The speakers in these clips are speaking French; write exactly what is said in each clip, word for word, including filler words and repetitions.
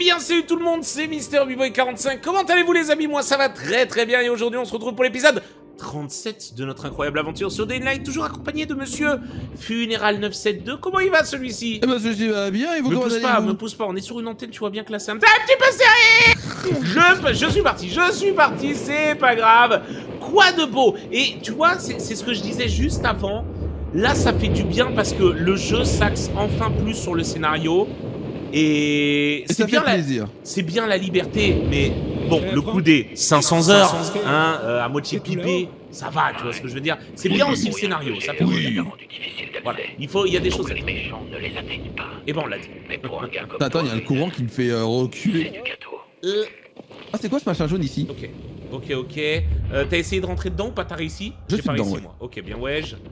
bien, salut tout le monde, c'est Mister B-Boy quarante-cinq. Comment allez-vous les amis? Moi ça va très très bien et aujourd'hui on se retrouve pour l'épisode trente-sept de notre incroyable aventure sur Day and Night, toujours accompagné de monsieur Funeral neuf cent soixante-deux. Comment il va celui-ci? Eh ben celui-ci va bien, et vous me comment pousse allez-vous? pas, me pousse pas, on est sur une antenne, tu vois bien que là c'est un petit peu serré. je, je suis parti, je suis parti, c'est pas grave. Quoi de beau? Et tu vois, c'est ce que je disais juste avant. Là ça fait du bien parce que le jeu s'axe enfin plus sur le scénario. Et, et c'est bien, la... bien la liberté, mais bon, euh, le coup des cinq cents heures, hein, euh, à moitié pipé, ça va, tu vois ce que je veux dire. C'est bien aussi le scénario, ça fait oui. Voilà, il faut, il y a des choses à dire. Et ben on l'a dit. Attends, il y a le courant qui me fait euh, reculer. Euh... Ah, c'est quoi ce machin jaune ici? Ok, ok, ok. Euh, T'as essayé de rentrer dedans ou pas? T'as réussi? Je suis pas dedans, réussi, ouais. moi. Ok, bien, ouais. Je...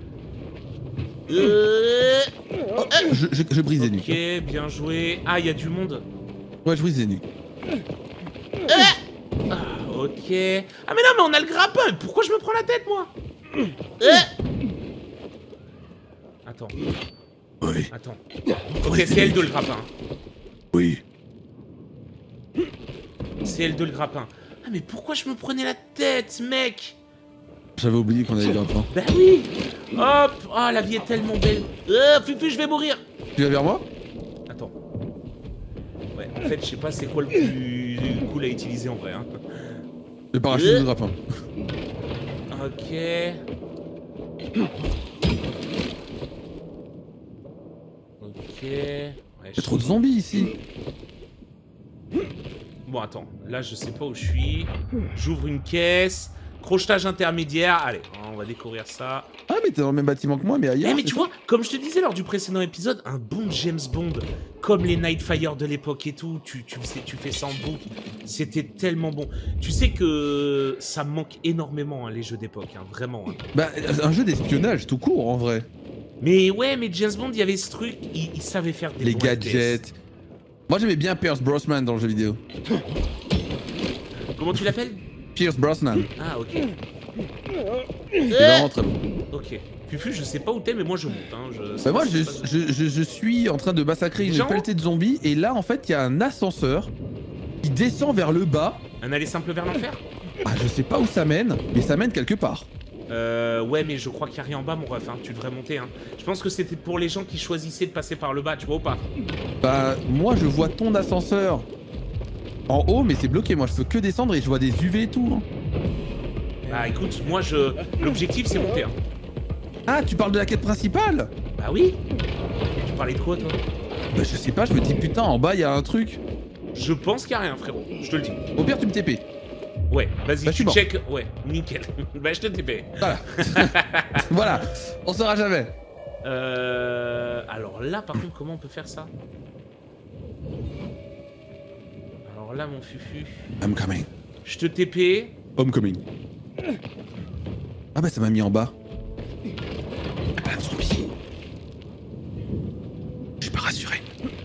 Euh... Oh, je, je, je brise les nuques. Ok, bien joué. Ah, il y a du monde. Ouais, je brise les nuques. Euh... Ah, ok. Ah, mais non, mais on a le grappin. Pourquoi je me prends la tête, moi? euh... Attends. Oui. Attends. Ok, c'est L deux le grappin. Oui. C'est L deux le grappin. Ah, mais pourquoi je me prenais la tête, mec? J'avais oublié qu'on avait le grappin. Bah oui. Hop. Ah, oh, la vie est tellement belle. Oh, Fufu, je vais mourir. Tu vas vers moi? Attends. Ouais, en fait, je sais pas c'est quoi le plus cool à utiliser en vrai. Hein. Le parachute euh... de grappin. Ok. Ok. Ouais, il y a trop de zombies ici. Bon, attends. Là, je sais pas où je suis. J'ouvre une caisse. Crochetage intermédiaire, allez, on va découvrir ça. Ah mais t'es dans le même bâtiment que moi, mais ailleurs. Eh mais tu vois, comme je te disais lors du précédent épisode, un bon James Bond, comme les Nightfire de l'époque et tout, tu, tu, sais, tu fais ça en boucle, c'était tellement bon. Tu sais que ça me manque énormément, hein, les jeux d'époque, hein, vraiment. Hein. Bah, un jeu d'espionnage tout court, en vrai. Mais ouais, mais James Bond, il y avait ce truc, il, il savait faire des les bons gadgets. F P S. Moi j'aimais bien Pierce Brosnan dans le jeu vidéo. Comment tu l'appelles? Pierce Brosnan. Ah, ok. C'est vraiment très bon. Ok. Fufu, je sais pas où t'es, mais moi je monte. Hein. Je, bah moi, je, je, je, je suis en train de massacrer une pelletée de zombies, et là, en fait, il y a un ascenseur qui descend vers le bas. Un aller simple vers l'enfer? Ah, je sais pas où ça mène, mais ça mène quelque part. Euh, ouais, mais je crois qu'il n'y a rien en bas, mon ref. Hein. Tu devrais monter. Hein. Je pense que c'était pour les gens qui choisissaient de passer par le bas, tu vois ou pas? Bah, moi, je vois ton ascenseur en haut, mais c'est bloqué. Moi, je peux que descendre et je vois des U V et tout. Hein. Bah écoute, moi je... L'objectif c'est monter. Hein. Ah, tu parles de la quête principale? Bah oui. Tu parlais de quoi toi? Bah je sais pas, je me dis putain, en bas il y a un truc. Je pense qu'il y a rien frérot, je te le dis. Au pire tu me T P. Ouais, vas-y, bah, tu check. Ouais, nickel. Bah je te T P. Voilà. Voilà, on saura jamais. Euh... Alors là par contre, comment on peut faire ça? Alors là mon fufu. I'm coming. Je te T P. I'm coming. Ah bah ça m'a mis en bas. Ah bah un zombie. Je suis pas rassuré.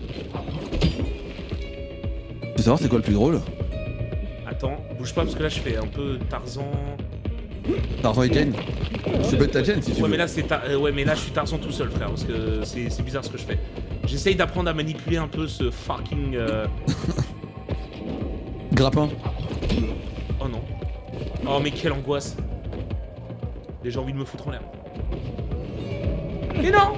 Tu veux savoir c'est quoi le plus drôle? Attends, bouge pas parce que là je fais un peu Tarzan. Tarzan et Jane? Je peux être ta Jane si tu ouais, veux. Mais là, tar... euh, ouais mais là je suis Tarzan tout seul frère parce que c'est bizarre ce que je fais. J'essaye d'apprendre à manipuler un peu ce fucking... Euh... Grappin. Oh non. Oh mais quelle angoisse. J'ai envie de me foutre en l'air. Mais non.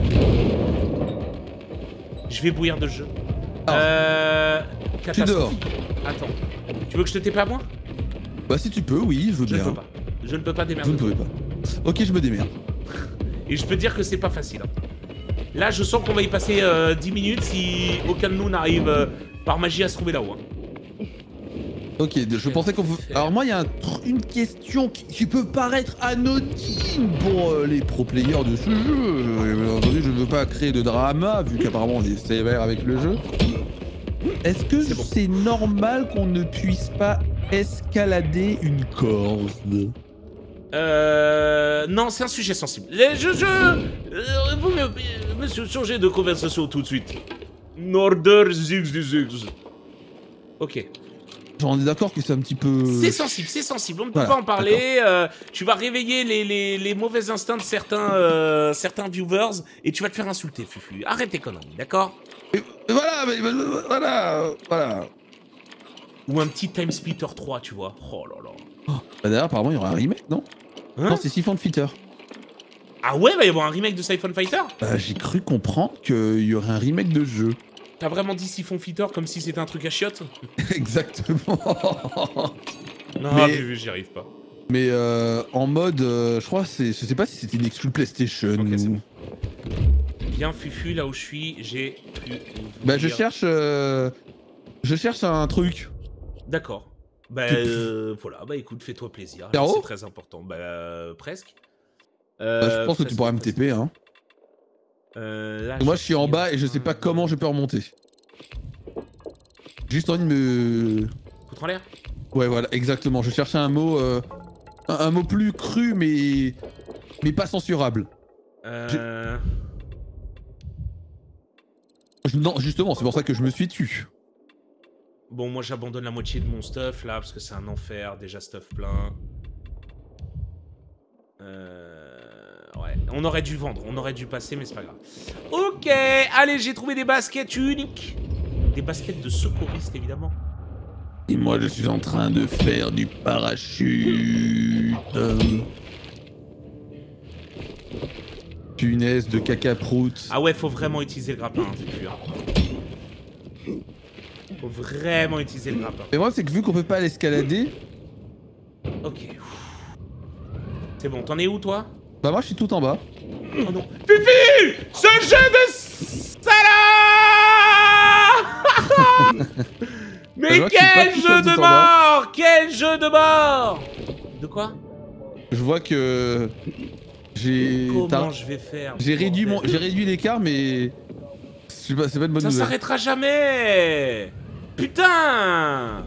Je vais bouillir de jeu. Ah. Euh... Tu dors. Attends. Tu veux que je te T P à moi? Bah si tu peux, oui, je veux je bien. Je ne peux pas. Je ne peux pas démerder. Vous ne pouvez pas. Ok, je me démerde. Et je peux dire que c'est pas facile. Hein. Là, je sens qu'on va y passer euh, dix minutes si aucun de nous n'arrive euh, par magie à se trouver là-haut. Hein. Ok, je pensais qu'on... Alors moi, il y a un, une question qui, qui peut paraître anodine pour euh, les pro-players de ce jeu. Bien entendu, je ne veux pas créer de drama, vu qu'apparemment on est sévère avec le jeu. Est-ce que c'est bon. normal qu'on ne puisse pas escalader une corde? Euh... Non, c'est un sujet sensible. Les jeux... Je... Euh, vous, monsieur, changez de conversation tout de suite. Norder zix zix. Ok. On est d'accord que c'est un petit peu... C'est sensible, c'est sensible, on ne peut voilà, pas en parler. Euh, tu vas réveiller les, les, les mauvais instincts de certains, euh, certains viewers et tu vas te faire insulter, Fufu. Arrête tes conneries, d'accord? Et, et voilà, mais, mais, voilà, voilà. Ou un petit Time Splitter trois, tu vois. Oh là là. Oh. Bah d'ailleurs, apparemment, il y aura un remake, non? Hein? Non, c'est Siphon Fighter. Ah ouais, va y avoir un remake de Siphon Fighter? Bah, j'ai cru comprendre qu'il y aurait un remake de ce jeu. T'as vraiment dit Siphon Fighter comme si c'était un truc à chiottes? Exactement. Non, mais mais j'y arrive pas. mais euh, en mode, euh, je crois, c'est, je sais pas si c'était une exclu PlayStation. Ok, c'est ou... bon. Bien Fufu, là où je suis, j'ai pu... Bah je cherche, euh, je cherche un truc. D'accord. Bah euh, voilà, bah écoute, fais-toi plaisir. C'est très important. Bah euh, presque. Euh, bah, je pense presque, que tu pourras me T P, hein. Euh, là, Moi je suis en bas et je sais pas comment je peux remonter. Juste envie de me... Foutre en l'air. Ouais voilà, exactement. Je cherchais un mot, euh, un, un mot plus cru mais mais pas censurable. Euh... Je... Non justement, c'est pour ça que je me suis tué. Bon, moi j'abandonne la moitié de mon stuff là parce que c'est un enfer, déjà stuff plein. Euh... Ouais, on aurait dû vendre, on aurait dû passer, mais c'est pas grave. Ok, allez, j'ai trouvé des baskets uniques. Des baskets de secouriste, évidemment. Et moi, je suis en train de faire du parachute. Punaise de caca-prout. Ah ouais, faut vraiment utiliser le grappin, hein, Fufu, hein. Faut vraiment utiliser le grappin. Mais moi, c'est que vu qu'on peut pas l'escalader... Ok. C'est bon, t'en es où, toi? Bah moi, je suis tout en bas. Oh non. Fufu! Ce jeu de salaud! Mais bah, quel jeu de mort! Quel jeu de mort! De quoi? Je vois que... J'ai... Comment je vais faire? J'ai réduit, mon... réduit l'écart, mais... C'est pas, pas une bonne Ça nouvelle. s'arrêtera jamais! Putain!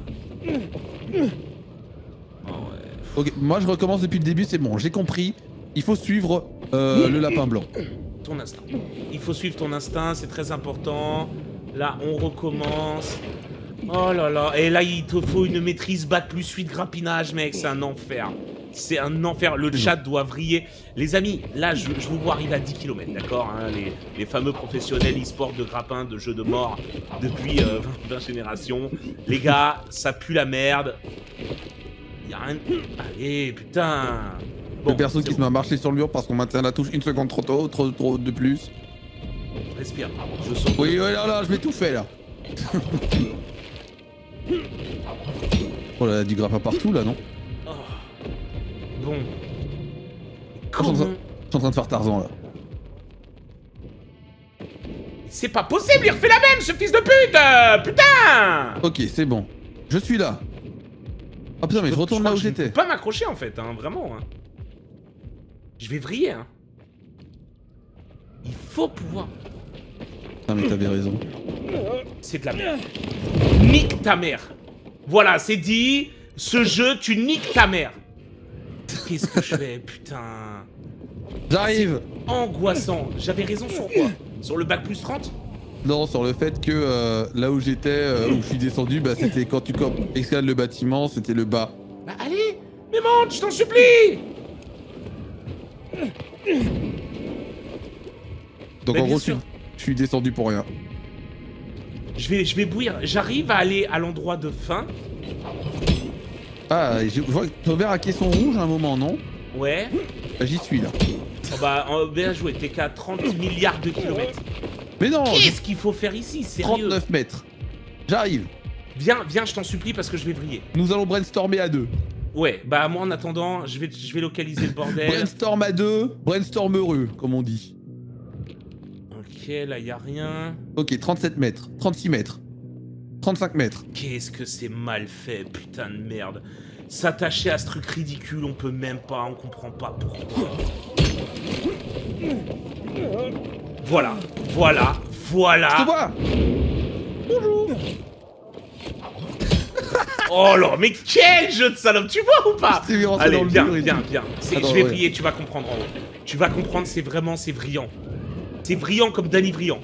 Oh ouais. Ok, moi je recommence depuis le début, c'est bon, j'ai compris. Il faut suivre euh, le lapin blanc. Ton instinct. Il faut suivre ton instinct, c'est très important. Là, on recommence. Oh là là. Et là, il te faut une maîtrise bac plus huit grappinage, mec. C'est un enfer. C'est un enfer. Le chat doit vriller. Les amis, là, je, je vous vois arriver à dix kilomètres, d'accord, hein, les, les fameux professionnels e-sport de grappin, de jeux de mort depuis euh, vingt générations. Les gars, ça pue la merde. Y'a rien... Allez, putain. Bon, le perso qui bon. se met à marcher sur le mur parce qu'on maintient la touche une seconde trop tôt, trop, trop de plus. Respire. Je saute. Oui, oui, là, là, je vais tout faire là. Oh là, du grappin partout là, non? Oh. Bon. Comment... Je suis en train de faire Tarzan là. C'est pas possible, il refait la même, ce fils de pute! euh, Putain! Ok, c'est bon. Je suis là. Oh putain, mais je, je retourne là où j'étais. Je peux pas m'accrocher en fait, hein, vraiment. Hein. Je vais vriller, hein. Il faut pouvoir. Ah mais t'avais raison. C'est de la merde. Nique ta mère. Voilà, c'est dit. Ce jeu, tu niques ta mère. Qu'est-ce que je fais, putain? J'arrive. Angoissant. J'avais raison sur quoi? Sur le bac plus trente? Non, sur le fait que euh, là où j'étais, euh, où je suis descendu, bah c'était quand tu escalades le bâtiment, c'était le bas. Bah allez, mais monte, je t'en supplie. Donc mais en gros, sûr. je suis descendu pour rien. Je vais, je vais bouillir. J'arrive à aller à l'endroit de fin. Ah, je vois que ton verre à caisson rouge à un moment, non? Ouais. Bah, j'y suis là. Oh bah, oh, bien joué, t'es qu'à trente milliards de kilomètres. Mais non! Qu'est-ce qu'il faut faire ici, sérieux? trente-neuf mètres. J'arrive. Viens, viens, je t'en supplie parce que je vais vriller. Nous allons brainstormer à deux. Ouais, bah moi en attendant, je vais, je vais localiser le bordel. Brainstorm à deux, brainstorm heureux, comme on dit. Ok, là y a rien. Ok, trente-sept mètres, trente-six mètres, trente-cinq mètres. Qu'est-ce que c'est mal fait, putain de merde. S'attacher à ce truc ridicule, on peut même pas, on comprend pas pourquoi. Voilà, voilà, voilà. Je te vois. Bonjour. Oh là, mais quel jeu de salope, tu vois ou pas? Allez, dans le viens, mur viens, viens. Attends, je vais ouais. vriller, tu vas comprendre en haut. Tu vas comprendre, c'est vraiment, c'est brillant. C'est brillant comme Danny Brillant.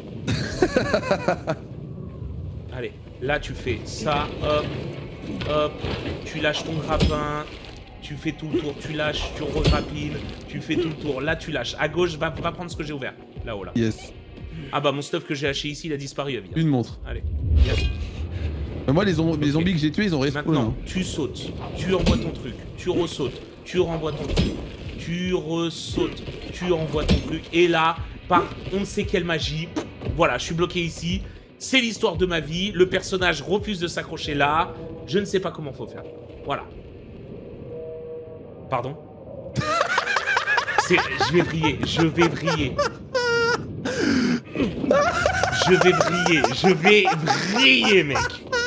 Allez, là tu fais ça, hop, hop, tu lâches ton grappin, tu fais tout le tour, tu lâches, tu regrappines, tu fais tout le tour, là tu lâches. À gauche, va, va prendre ce que j'ai ouvert, là-haut, là. Yes. Ah bah mon stuff que j'ai haché ici, il a disparu, évidemment. Une montre. Allez, viens. Mais moi, les, zom les Ok. zombies que j'ai tués, ils ont respawn. Maintenant, Hein. tu sautes, tu envoies ton truc, tu ressautes, tu renvoies ton truc, tu ressautes, tu envoies ton truc, et là, par on ne sait quelle magie, pff, voilà, je suis bloqué ici, c'est l'histoire de ma vie, le personnage refuse de s'accrocher là, je ne sais pas comment faut faire. Voilà. Pardon? Je vais briller, je vais briller. Je vais briller, je vais briller, mec.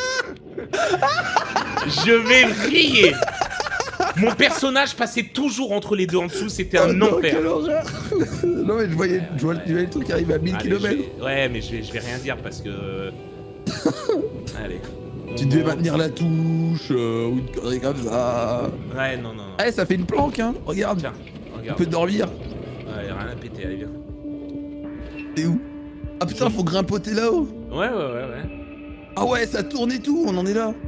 Je vais briller. Mon personnage passait toujours entre les deux en dessous, c'était un Oh non, enfer. quelle horreur. Non mais je voyais, je voyais, je voyais le truc qui arrive à mille Allez, kilomètres. je vais- Ouais, mais je vais, je vais rien dire parce que... Allez. Tu devais maintenir la touche, euh, ou une connerie comme ça. Ouais, non, non, non. Eh, ça fait une planque, hein. Regarde, Tiens, tu regarde. peux dormir. Ouais, rien à péter, allez, viens. T'es où? Ah putain, faut grimpoter là-haut. Ouais, ouais, ouais, ouais. Ah ouais, ça tourne et tout, on en est là.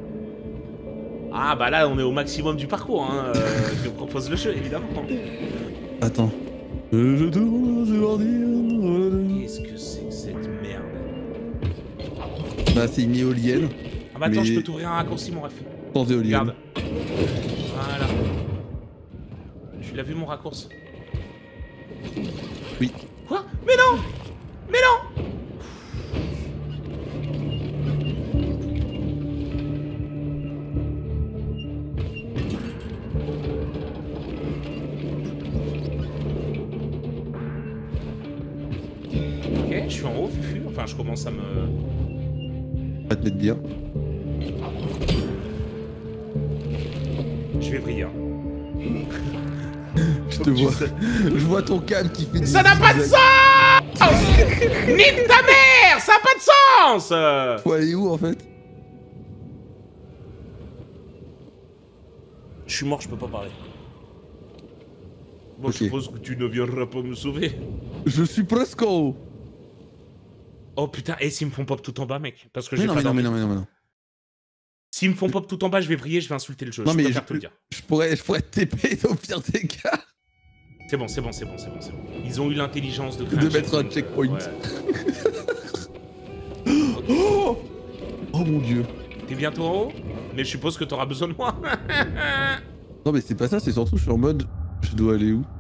Ah bah là, on est au maximum du parcours, hein. euh, que propose le jeu, évidemment. Attends. Euh, je tourne, c'est parti. Qu'est-ce que c'est que cette merde? Bah, c'est une éolienne. Ah bah attends, Mais- je peux t'ouvrir un raccourci, mon ref. Sans éolienne. Regarde. Voilà. Tu l'as vu, mon raccourci? Oui. Quoi? Mais non! Mais non! Ok, je suis en haut, Fufu. Enfin, je commence à me... Pas te mettre bien. Je vais briller. hein. Je te vois. Je vois ton câble qui fait des Ça n'a pas de zigzags. sens! Nique ta mère! Ça n'a pas de sens! euh. Faut aller où en fait? Je suis mort, je peux pas parler. Bon, Ok. je suppose que tu ne viendras pas me sauver. Je suis presque en haut. Oh putain, et s'ils me font pop tout en bas, mec? Parce que je Mais vais non, pas mais non, mais dormir. non, mais non, mais non. S'ils me font pop tout en bas, je vais briller, je vais insulter le jeu. Non, je mais préfère je- te le dire. Je pourrais, je pourrais T P au pire des cas. C'est bon, c'est bon, c'est bon, c'est bon, c'est bon. Ils ont eu l'intelligence de créer De un mettre un checkpoint. Ouais. Oh, oh mon dieu. T'es bientôt en haut? Mais je suppose que t'auras besoin de moi. Non mais c'est pas ça, c'est surtout je suis en mode je dois aller où?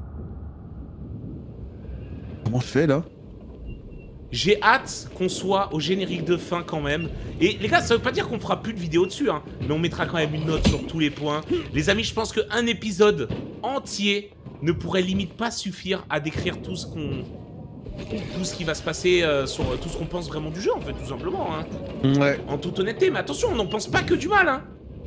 Comment je fais là? J'ai hâte qu'on soit au générique de fin quand même. Et les gars, ça veut pas dire qu'on fera plus de vidéos dessus, hein. Mais on mettra quand même une note sur tous les points. Les amis, je pense qu'un épisode entier ne pourrait limite pas suffire à décrire tout ce qu'on... Tout ce qui va se passer euh, sur tout ce qu'on pense vraiment du jeu, en fait, tout simplement, hein. Ouais. En toute honnêteté, mais attention, on n'en pense pas que du mal, hein.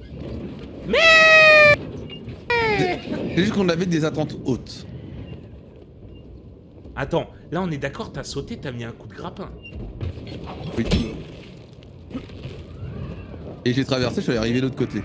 C'est juste qu'on avait des attentes hautes. Attends, là on est d'accord, t'as sauté, t'as mis un coup de grappin. Oui. Et j'ai traversé, je suis arrivé de l'autre côté.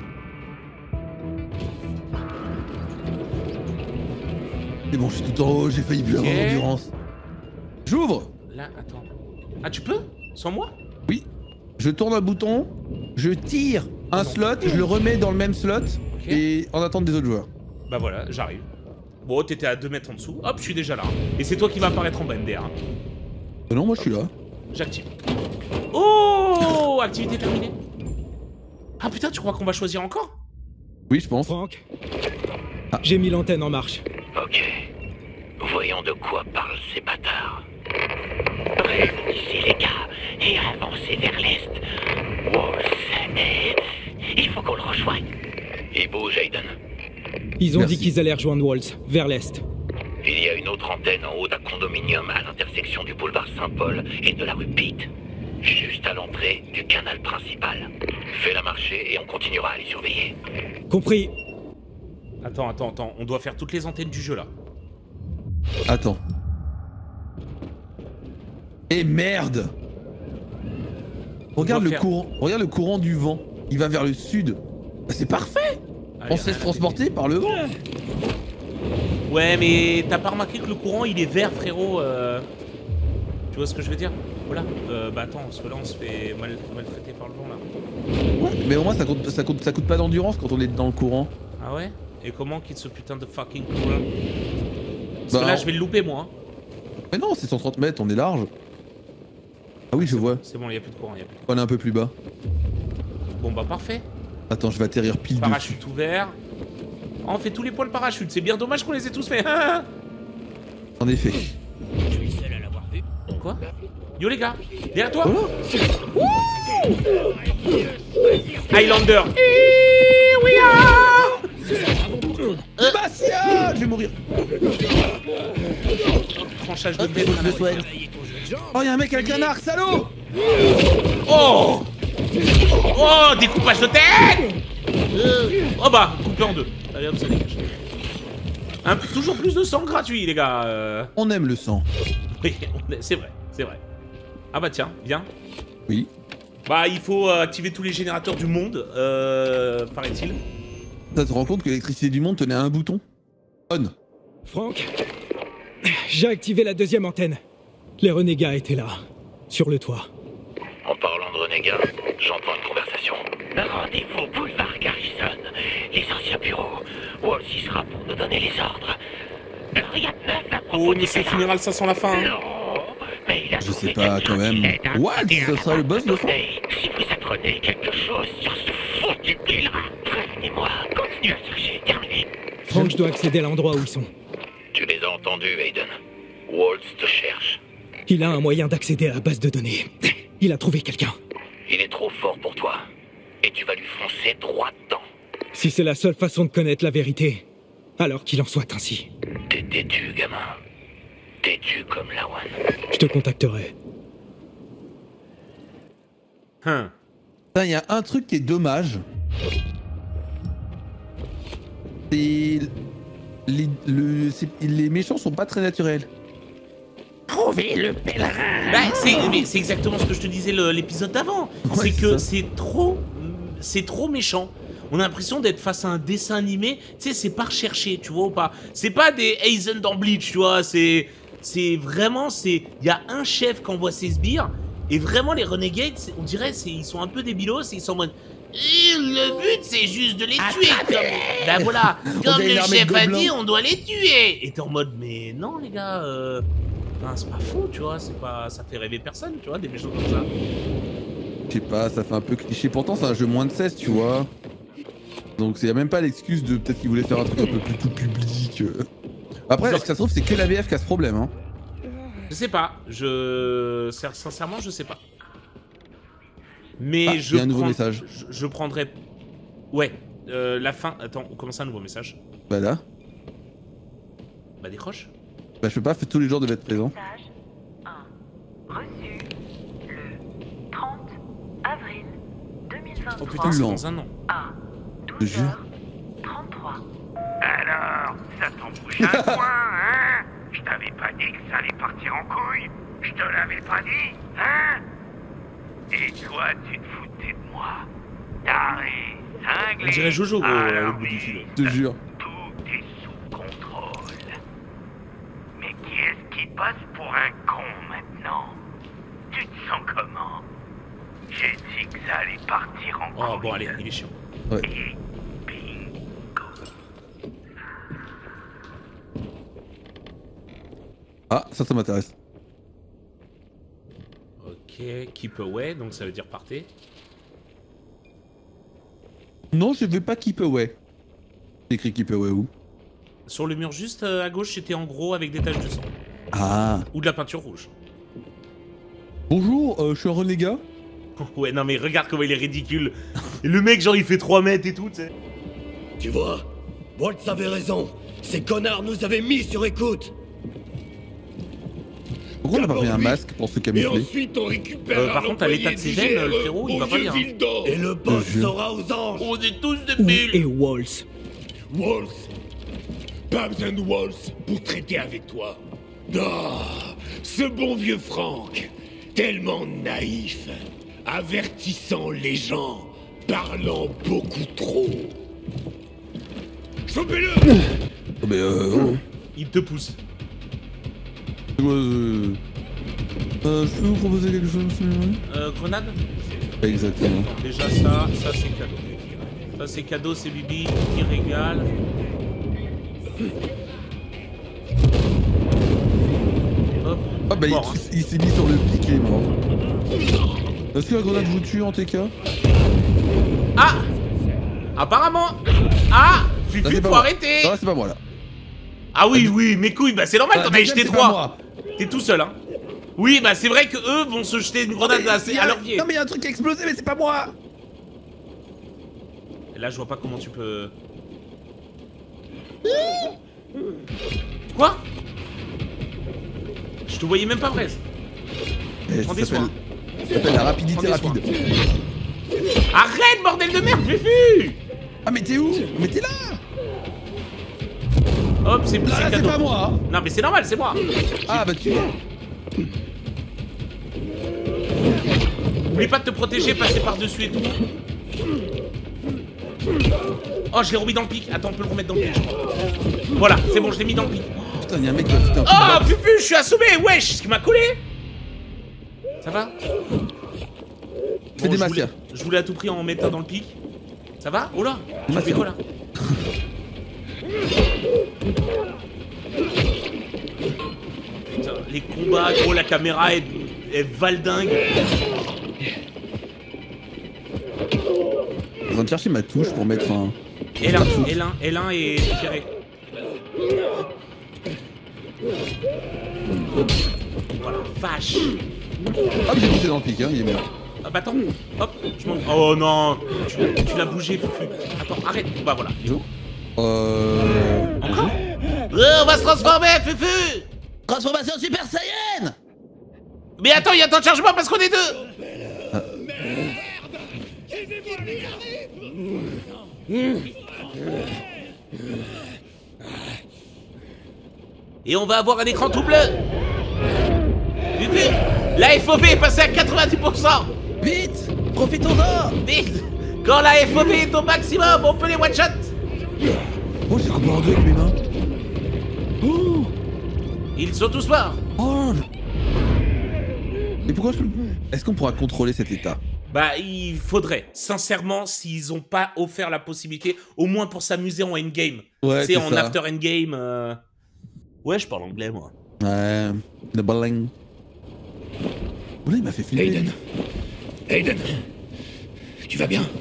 C'est bon, je suis tout en haut, j'ai failli plus avoir Ok. d'endurance. J'ouvre. Là, attends. Ah, tu peux? Sans moi? Oui. Je tourne un bouton, je tire un slot, je le remets dans le même slot Ok. et en attente des autres joueurs. Bah voilà, j'arrive. Bon, t'étais à deux mètres en dessous. Hop, je suis déjà là. Et c'est toi qui vas apparaître en bas M D R. hein. Euh, non, moi je suis là. J'active. Oh! Activité terminée. Ah putain, tu crois qu'on va choisir encore? Oui, je pense. Franck, Ah. j'ai mis l'antenne en marche. Ok. Voyons de quoi parlent ces bâtards. Réunissez les gars et avancez vers l'est. Oh, c'est... Il faut qu'on le rejoigne. Et bouge, Aiden. Ils ont Merci. dit qu'ils allaient rejoindre Waltz, vers l'est. Il y a une autre antenne en haut d'un condominium à l'intersection du boulevard Saint-Paul et de la rue Pitt. Juste à l'entrée du canal principal. Fais-la marcher et on continuera à les surveiller. Compris. Attends, attends, attends. On doit faire toutes les antennes du jeu là. Attends. Et merde! Regarde doit le faire- courant, regarde le courant du vent. Il va vers le sud. Bah, c'est parfait! Allez, On se laisse rien à transporter par le vent. péter. Ouais, mais t'as pas remarqué que le courant il est vert, frérot euh... Tu vois ce que je veux dire? Voilà. Euh, bah attends, parce que là on se fait mal, maltraiter par le vent là. Ouais, mais au moins ça coûte, ça coûte, ça coûte pas d'endurance quand on est dans le courant. Ah ouais? Et comment quitte ce putain de fucking courant? Parce Bah, que là on- je vais le louper moi. hein. Mais non, c'est cent trente mètres, on est large. Ah oui, je vois. C'est bon, il n'y a plus de courant, il a plus de courant. On est un peu plus bas. Bon bah parfait. Attends, je vais atterrir pile dessus. Parachute ouvert. Oh, on fait tous les points de parachute, c'est bien dommage qu'on les ait tous fait. En effet. Je suis le seul à l'avoir vu. Quoi? Yo les gars, derrière toi. Oh Highlander. Here we are. Sébastien, je vais mourir. Tranchage de Hop, bête. je soigne. Oh, y'a un mec avec un arc, salaud. Oh. Oh, découpage de tête. euh... Oh bah, coupé en deux. Allez hop, ça dégage. Un, toujours plus de sang gratuit les gars. euh... On aime le sang. Oui, c'est vrai, c'est vrai. Ah bah tiens, viens. Oui. Bah il faut euh, activer tous les générateurs du monde, euh, paraît-il. Ça te rend compte que l'électricité du monde tenait à un bouton? On. Franck, j'ai activé la deuxième antenne. Les renégats étaient là, sur le toit. En parlant de renégats, j'entends une conversation. Rendez-vous boulevard Garrison, les anciens bureaux. Walls y sera pour nous donner les ordres. Rien de neuf à propos Oh du mais c'est pèlerin. funéral, ça sent la fin. Non, mais il a Je trouvé sais pas, quelqu'un quand même. qui l'aide à What? accéder à Ce la sera le base boss de fin? données. Si vous apprenez quelque chose sur ce foutu pèlerin, prévenez-moi. Continuez à chercher. Terminé. Franck, je dois accéder à l'endroit où ils sont. Tu les as entendus, Aiden. Waltz te cherche. Il a un moyen d'accéder à la base de données. Il a trouvé quelqu'un. Il est trop fort pour toi. Et tu vas lui foncer droit dedans. Si c'est la seule façon de connaître la vérité, alors qu'il en soit ainsi. T'es têtu, gamin. Têtu comme Lawan. Je te contacterai. Hein. Il y a un truc qui est dommage. C'est... Les, le, c'est- les méchants sont pas très naturels. Trouver le pèlerin. Bah c'est mais c'est exactement ce que je te disais le- l'épisode d'avant. Ouais, c'est c'est que ça. c'est trop, c'est trop méchant. On a l'impression d'être face à un dessin animé. Tu sais, c'est pas recherché, tu vois ou pas? C'est pas des Aizen dans Bleach, tu vois. C'est, c'est vraiment, c'est, il y a un chef qui envoie ses sbires et vraiment les Renegades, c'est- on dirait, c'est, ils sont un peu débilos. Et ils sont en mode, Eh, le but c'est juste de les tuer. Comme, bah voilà, comme dirait le une armée de chef a gobelins. dit, on doit les tuer. Et t'es en mode, mais non les gars. Euh... Ben, c'est pas faux, tu vois, c'est pas, ça fait rêver personne, tu vois, des méchants comme ça. Je sais pas, ça fait un peu cliché. Pourtant, c'est un jeu moins de seize, tu vois. Donc, il y a même pas l'excuse de peut-être qu'ils voulaient faire un truc un peu plus tout public. euh. Après, est-ce que ça se trouve, c'est que la V F qui a ce problème, hein. Je sais pas, je, sincèrement, je sais pas. Mais Ah, je il y a un nouveau prends- message. Je, je prendrais, ouais, euh, la fin. Attends, comment ça, un nouveau message? Bah là. Bah décroche. Bah, je peux pas, tous les jours devaient être présents. Message un. Reçu le trente avril deux mille Oh vingt-trois putain, c'est Lent. dans un an. à Je douze jure. heures trente-trois. Alors, ça t'en bouge un coin, hein? Je t'avais pas dit que ça allait partir en couille. Je te l'avais pas dit, hein? Et toi, tu te foutais de moi. Taré, cinglé. On dirait Jojo, gros, Alors, au bout du fil. Je te jure. tout est sous contrôle. Mais qui est-ce qui passe pour un con maintenant? Tu te sens comment? J'ai dit que ça allait partir en couille. Oh bon, allez, il est chiant. Ouais. Et bingo. Ah, ça, ça m'intéresse. Ok, keep away, donc ça veut dire partez. Non, je vais pas keep away. J'ai écrit keep away où? Sur le mur juste euh, à gauche, c'était en gros avec des taches de sang. Ah. Ou de la peinture rouge. Bonjour, euh, je suis un renégat. Ouais, non mais regarde comment il est ridicule. Et le mec, genre, il fait trois mètres et tout, tu sais. Tu vois, Waltz avait raison. Ces connards nous avaient mis sur écoute. Pourquoi on a pas pris un D'abord, masque pour se Et camoufler? ensuite on récupère Euh, par contre, à l'état de ses veines, le frérot, il va pas bien. Et le boss Je jure. sera aux anges. On est tous Où débiles. est Waltz? Waltz. Pas besoin de Waltz pour traiter avec toi. Ah, ce bon vieux Franck, tellement naïf, avertissant les gens, parlant beaucoup trop. Chopez-le! Oh, mais euh. Oh. Il te pousse. C'est quoi, euh... euh, je peux vous proposer quelque chose, s'il vous plaît? Euh, grenade? Exactement. Déjà ça, ça c'est cadeau. Ça c'est cadeau, c'est Bibi qui régale. Hop. Ah bah Mort, il, il s'est mis sur le pic et il est mort. Est-ce que la grenade vous tue en T K? Ah! Apparemment! Ah! Fufu, Là, c'est pas faut moi. arrêter! Non, là, c'est pas moi là. Ah oui, oui, mes couilles, bah c'est normal, Ah, t'en as deuxième, jeté c'est pas trois! moi. T'es tout seul, hein? Oui, bah c'est vrai que eux vont se jeter une grenade à, Il y a- à leurs pieds. Non mais il y a un truc qui a explosé mais c'est pas moi. Là, je vois pas comment tu peux... Quoi? Je te voyais même pas, Braise. Eh, Prends ça des s'appelle soins. ça s'appelle la rapidité Prends des soins. rapide. Arrête, bordel de merde, Fufu! Ah mais t'es où? Mais t'es là. Hop, c'est Là, là c'est cadeau. pas moi. hein. Non, mais c'est normal, c'est moi. Ah bah tu vois. Oublie pas de te protéger, passer par-dessus et tout. Oh, je l'ai remis dans le pic. Attends, on peut le remettre dans le pic, je crois. Voilà, c'est bon, je l'ai mis dans le pic. Putain, y'a un mec qui va foutre un coup de Oh, batte. Fufu, je suis assommé, wesh, ce qui m'a collé. Ça va? Fais des je voulais, masses. je voulais à tout prix en mettre un dans le pic. Ça va? Oh là, tu Massia. fais quoi là? Putain, les combats, gros, la caméra est, est valdingue. Je suis en train de chercher ma touche pour mettre un... L un, L un, L un et tiré. Voilà, vache. Hop, j'ai poussé dans le pic, hein, il est mort. Ah bah attends, hop, je m'en... Oh non, tu, tu l'as bougé, Fufu. Attends, arrête. Bah voilà. Euh... Encore euh, On va se transformer, Fufu. Transformation Super Saiyan. Mais attends, il y a tant de chargement parce qu'on est deux. Ah. Et on va avoir un écran tout bleu. Fufu, la F O V est passée à quatre-vingt-dix pour cent. Vite, profitons-en. Vite. Quand la F O V est au maximum, on peut les one-shot. Oh, j'ai coupé en deux avec mes mains. Oh, Ils sont tous morts. oh. Mais pourquoi je peux... Est-ce qu'on pourra contrôler cet état? Bah, il faudrait, sincèrement, s'ils ont pas offert la possibilité, au moins pour s'amuser en endgame. Ouais, Tu sais, c'est en ça. after endgame. Euh... Ouais, je parle anglais, moi. Ouais, le bowling. Oh là, il m'a fait flipper. Aiden. Aiden. Tu vas bien?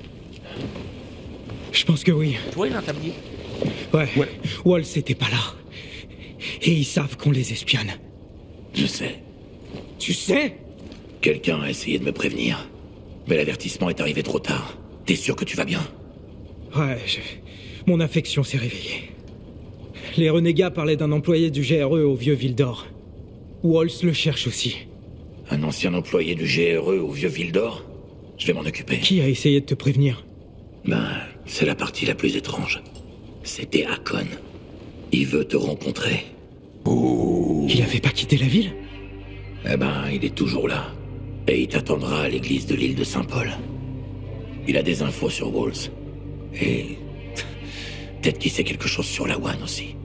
Je pense que oui. Tu vois, il a un tablier. Ouais. Ouais. Walls était pas là. Et ils savent qu'on les espionne. Je sais. Tu sais? Quelqu'un a essayé de me prévenir. Mais l'avertissement est arrivé trop tard. T'es sûr que tu vas bien? Ouais, je... mon affection s'est réveillée. Les renégats parlaient d'un employé du G R E au vieux Vildor. Walls le cherche aussi. Un ancien employé du G R E au vieux Vildor? Je vais m'en occuper. Qui a essayé de te prévenir? Ben, c'est la partie la plus étrange. C'était Hakon. Il veut te rencontrer. Il avait pas quitté la ville? Eh ben, il est toujours là. Et il t'attendra à l'église de l'île de Saint-Paul. Il a des infos sur Walls. Et... peut-être qu'il sait quelque chose sur la One aussi.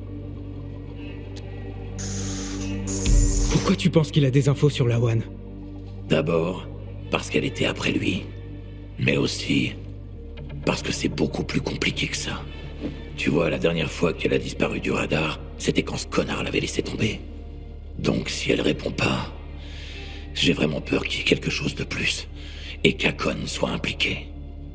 Pourquoi tu penses qu'il a des infos sur la One? D'abord, parce qu'elle était après lui. Mais aussi... parce que c'est beaucoup plus compliqué que ça. Tu vois, la dernière fois qu'elle a disparu du radar, c'était quand ce connard l'avait laissé tomber. Donc si elle répond pas... j'ai vraiment peur qu'il y ait quelque chose de plus. Et qu'Hakon soit impliqué.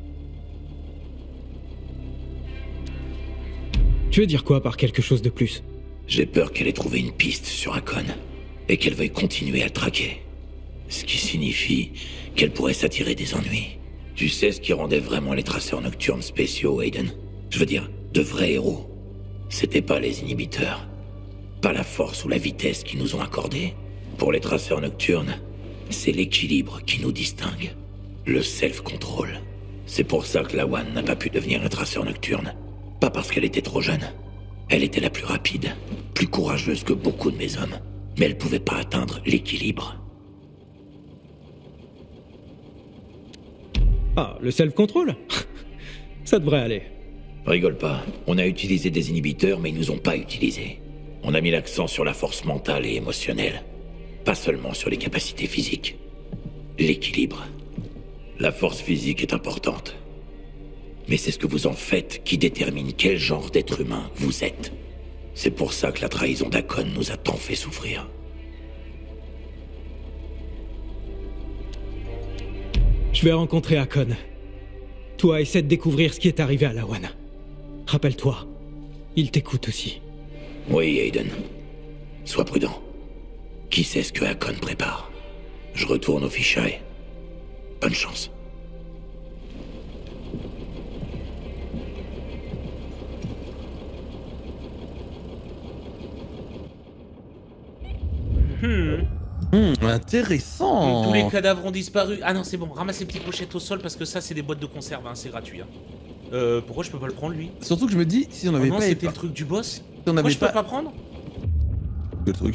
Tu veux dire quoi par quelque chose de plus? J'ai peur qu'elle ait trouvé une piste sur Hakon. Et qu'elle veuille continuer à le traquer. Ce qui signifie qu'elle pourrait s'attirer des ennuis. Tu sais ce qui rendait vraiment les traceurs nocturnes spéciaux, Aiden? Je veux dire, de vrais héros. C'était pas les inhibiteurs. Pas la force ou la vitesse qu'ils nous ont accordé. Pour les traceurs nocturnes, c'est l'équilibre qui nous distingue. Le self-control. C'est pour ça que la One n'a pas pu devenir un traceur nocturne. Pas parce qu'elle était trop jeune. Elle était la plus rapide, plus courageuse que beaucoup de mes hommes. Mais elle pouvait pas atteindre l'équilibre. Ah, le self-control? Ça devrait aller. Rigole pas. On a utilisé des inhibiteurs, mais ils nous ont pas utilisés. On a mis l'accent sur la force mentale et émotionnelle. Pas seulement sur les capacités physiques. L'équilibre. La force physique est importante. Mais c'est ce que vous en faites qui détermine quel genre d'être humain vous êtes. C'est pour ça que la trahison d'Hakon nous a tant fait souffrir. Je vais rencontrer Hakon. Toi, essaie de découvrir ce qui est arrivé à Lawan. Rappelle-toi, il t'écoute aussi. Oui, Aiden. Sois prudent. Qui sait ce que Hakon prépare? Je retourne au Fisheye. Bonne chance. Hmm. Hmm, intéressant. Tous les cadavres ont disparu. Ah non, c'est bon, ramasse les petites pochettes au sol parce que ça, c'est des boîtes de conserve, hein, c'est gratuit. Hein. Euh, pourquoi je peux pas le prendre, lui? Surtout que je me dis, si on Oh avait non, pas... c'était épa- le truc du boss. Si on Pourquoi avait je peux pas... pas prendre? Quel truc?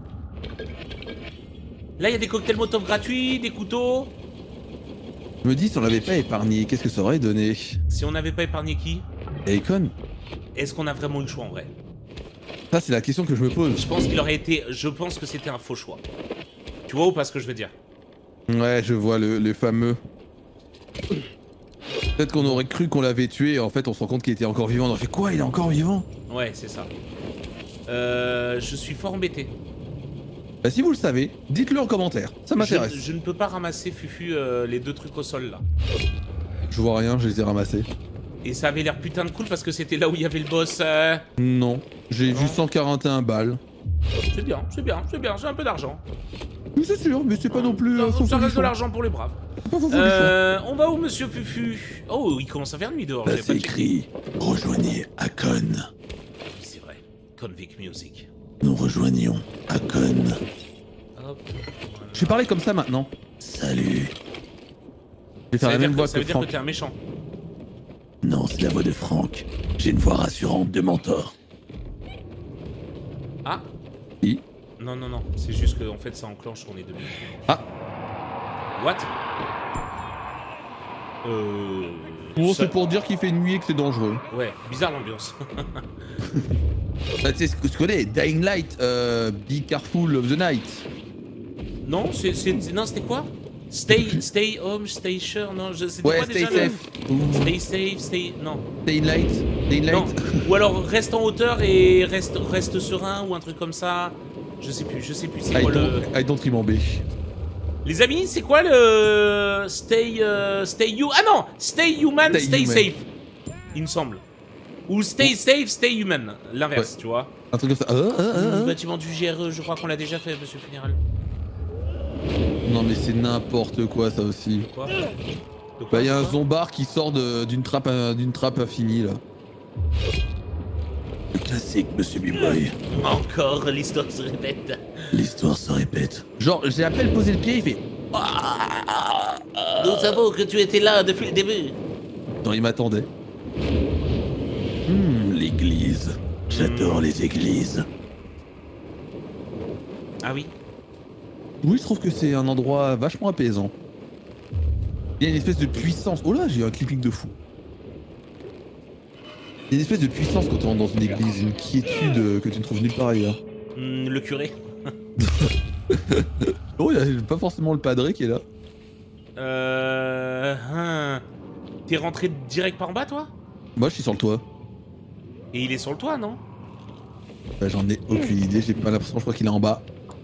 Là, il y a des cocktails Molotov gratuits, des couteaux. Je me dis, si on l'avait pas épargné, qu'est-ce que ça aurait donné? Si on n'avait pas épargné qui? Akon? Est-ce qu'on a vraiment eu le choix, en vrai? Ça, c'est la question que je me pose. Je pense qu'il aurait été... Je pense que c'était un faux choix. Tu vois ou pas ce que je veux dire? Ouais, je vois le, le fameux... Peut-être qu'on aurait cru qu'on l'avait tué et en fait on se rend compte qu'il était encore vivant. On a fait quoi? Il est encore vivant? Ouais, c'est ça. Euh, je suis fort embêté. Bah si vous le savez, dites-le en commentaire, ça m'intéresse. Je, je ne peux pas ramasser, Fufu, euh, les deux trucs au sol, là. Je vois rien, je les ai ramassés. Et ça avait l'air putain de cool parce que c'était là où il y avait le boss. Euh... Non, j'ai Non. vu cent quarante et un balles. C'est bien, c'est bien, c'est bien, j'ai un peu d'argent. Oui c'est sûr, mais c'est pas non plus... euh, Ça, faux ça reste de folichon. l'argent pour les braves. C'est pas faux folichon. Euh, on va où, monsieur Fufu? Oh, il commence à faire nuit dehors. Là j'avais c'est pas checké. écrit, rejoignez Hakon. C'est vrai, Convict Music. Nous rejoignons Hakon. Hop. Je vais parler comme ça maintenant. Salut. Je vais faire Ça la veut même dire voix que, ça que veut dire que Franck. t'es un méchant. Non, c'est la voix de Franck. J'ai une voix rassurante de mentor. Ah? Oui. Non, non, non, c'est juste que en fait ça enclenche sur les deux minutes. Ah. What? Euh... Bon, ça- c'est pour dire qu'il fait nuit et que c'est dangereux. Ouais, bizarre l'ambiance. Bah, tu sais ce que tu connais, Dying Light, euh, Be Careful of the Night. Non, c'est, c'est, non, c'était quoi? Stay, stay home, stay sure, non, je, c'était Ouais, quoi stay déjà le- safe. Ou Stay safe, stay, non, Dying Light. Dying non. Light. Ou alors reste en hauteur et reste, reste serein ou un truc comme ça. Je sais plus, je sais plus, c'est I quoi le... don't, I don't remember. Les amis, c'est quoi le... Stay, euh, stay you... Ah non, stay human, Stay stay, human. safe, il me semble. Ou stay safe, stay human, l'inverse, tu vois. Un truc comme ça. Ah, ah, ah, Le ah. bâtiment du G R E, je crois qu'on l'a déjà fait, monsieur le Général. Non mais c'est n'importe quoi ça aussi. Quoi? De quoi, Bah y'a un quoi zombard qui sort de- d'une trappe à- d'une trappe infinie là. Le classique, monsieur B-Boy. Encore, l'histoire se répète. L'histoire se répète. Genre, j'ai à peine posé le pied, il fait. Nous savons que tu étais là depuis le début. Non, il m'attendait. Hmm, l'église. J'adore les églises. Ah oui? Oui, je trouve que c'est un endroit vachement apaisant. Il y a une espèce de puissance. Oh là, j'ai eu un clipping de fou. Il y a une espèce de puissance quand tu rentres dans une église, une quiétude euh, que tu ne trouves nulle part ailleurs. Hmm, le curé. Oh, il y a pas forcément le padré qui est là. Euh... hein. T'es rentré direct par en bas, toi? Moi, je suis sur le toit. Et il est sur le toit, non? Bah, j'en ai aucune idée, j'ai pas l'impression, je crois qu'il est en bas.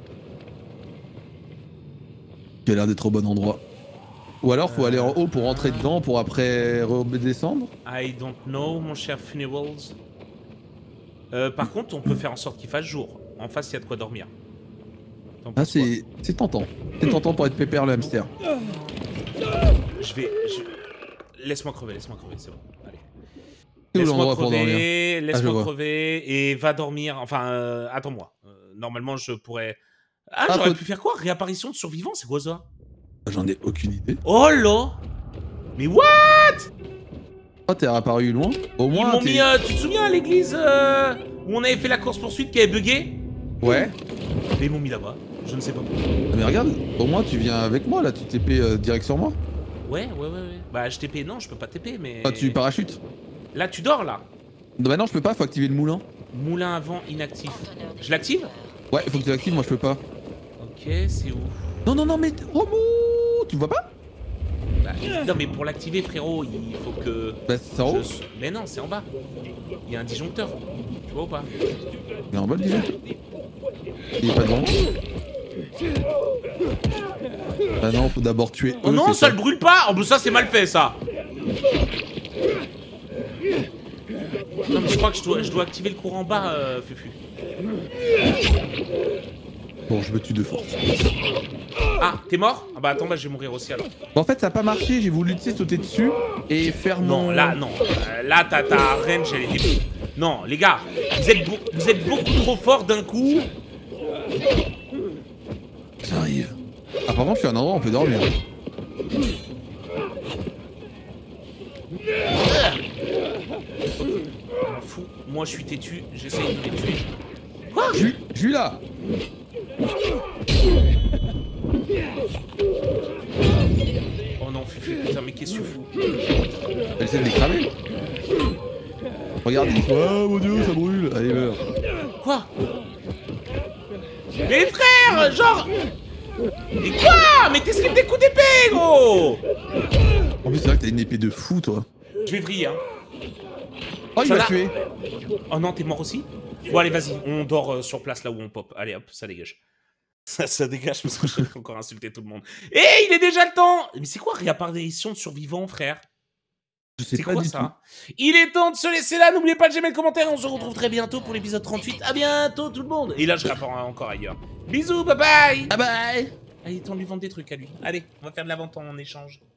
Il a l'air d'être au bon endroit. Ou alors, faut aller en haut pour rentrer dedans pour après redescendre. I don't know, mon cher Funerals. Euh, par contre, on peut faire en sorte qu'il fasse jour. En face, il y a de quoi dormir. T'en Ah, penses quoi? c'est c'est tentant. C'est tentant pour être pépère le hamster. Je vais... je- Laisse-moi crever, laisse-moi crever, c'est bon. Allez. C'est où Laisse-moi l'endroit pour dormir? crever, Ah, je laisse-moi vois. crever et va dormir. Enfin, euh, attends-moi. Euh, normalement, je pourrais... Ah, Ah, j'aurais faut- pu faire quoi? Réapparition de survivants, c'est quoi ça? J'en ai aucune idée. Oh là! Mais what? Oh, t'es apparu loin? Au Ils moins, m'ont t'es- mis... euh, tu te souviens à l'église euh, où on avait fait la course-poursuite qui avait bugué? Ouais. Mais ils m'ont mis là-bas. Je ne sais pas pourquoi. Ah, mais regarde, au moins tu viens avec moi là, tu T P euh, direct sur moi. Ouais, ouais, ouais, ouais. Bah, je T P, non, je peux pas T P, mais... Ah, tu parachutes. Là, tu dors, là. Non, bah non, je peux pas, faut activer le moulin. Moulin à vent inactif. Je l'active? Ouais, faut que tu l'actives, moi je peux pas. Ok, c'est où? Non, non, non, mais Romo, tu me vois pas? Bah, non, mais pour l'activer, frérot, il faut que... Bah, c'est en haut. je- Mais non, c'est en bas. Il y a un disjoncteur. Tu vois ou pas? Il est en bas le disjoncteur. Il est pas devant moi. Ah non, faut d'abord tuer eux. Oh non, ça, ça le brûle pas. Oh bah ça c'est mal fait ça. Non mais je crois que je dois, je dois activer le courant bas, euh, Fufu. Bon, je me tue de force. Ah, t'es mort? Ah bah attends, bah je vais mourir aussi alors. Bon, en fait, ça a pas marché, j'ai voulu, tu sais, sauter dessus et faire mon... Non, là, non. Euh, là, ta, ta range, elle était... Non, les gars, vous êtes, beau- vous êtes beaucoup trop forts d'un coup. J'arrive. Ah, par contre, je suis à un endroit où on peut dormir. Je m'en fous. Moi, je suis têtu, j'essaye de les tuer. Quoi? Je suis- je suis là. Oh non, Fufu, putain, mais qu'est-ce que tu fous? Elle essaie de les cramer. Regarde, il dit, oh mon dieu, ça brûle. Allez, meurs. Quoi? Mais frère, genre... Mais quoi? Mais t'esquives des coups d'épée, gros! En plus, c'est vrai que t'as une épée de fou, toi. Je vais vriller, hein. Oh, il Ça m'a l'a- tué. Oh non, t'es mort aussi? Bon, allez, vas-y, on dort euh, sur place là où on pop. Allez, hop, ça dégage. Ça, ça dégage parce que je vais encore insulter tout le monde. Et il est déjà le temps! Mais c'est quoi réapparition de survivants, frère? Je sais C'est pas quoi du ça? Il est temps de se laisser là, n'oubliez pas de j'aimer le commentaire, on se retrouve très bientôt pour l'épisode trente-huit. À bientôt tout le monde! Et là, je réapparais encore ailleurs. Bisous, bye bye! tout. Ah bye. Allez, temps de lui vendre des trucs à lui. Allez, on va faire de la vente en échange.